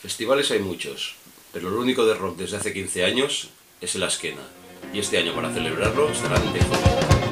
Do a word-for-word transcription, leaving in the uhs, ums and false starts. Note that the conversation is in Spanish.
Festivales hay muchos, pero lo único de rock desde hace quince años es el Asquena, y este año para celebrarlo estarán de fondo.